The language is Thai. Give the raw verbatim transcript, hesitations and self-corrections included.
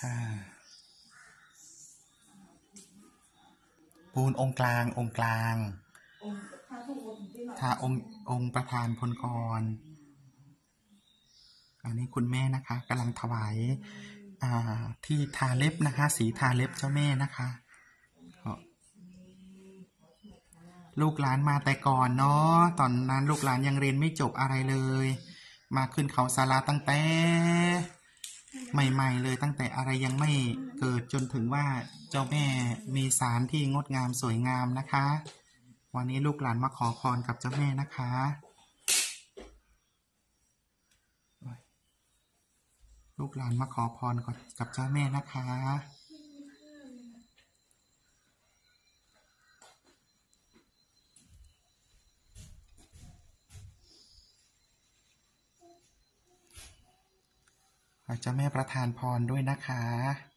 ค่ะปูนองค์กลางองค์กลางค่ะองค์องค์ประธานพลกรอันนี้คุณแม่นะคะกำลังถวายที่ทาเล็บนะคะสีทาเล็บเจ้าแม่นะคะลูกหลานมาแต่ก่อนเนาะตอนนั้นลูกหลานยังเรียนไม่จบอะไรเลยมาขึ้นเขาศาลาตั้งแต่ใหม่ๆเลยตั้งแต่อะไรยังไม่เกิดจนถึงว่าเจ้าแม่มีศาลที่งดงามสวยงามนะคะวันนี้ลูกหลานมาขอพรกับเจ้าแม่นะคะลูกหลานมาขอพรกับเจ้าแม่นะคะขอเจ้าแม่ประทานพรด้วยนะคะ